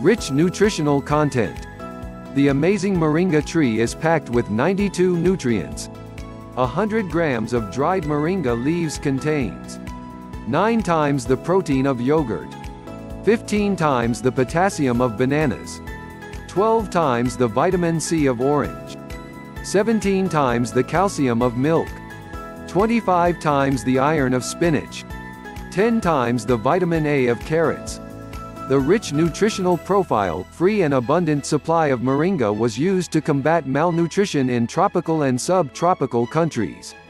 Rich nutritional content. The amazing moringa tree is packed with 92 nutrients. 100 grams of dried moringa leaves contains 9 times the protein of yogurt, 15 times the potassium of bananas, 12 times the vitamin C of orange, 17 times the calcium of milk, 25 times the iron of spinach, 10 times the vitamin A of carrots. The rich nutritional profile, free and abundant supply of moringa was used to combat malnutrition in tropical and sub-tropical countries.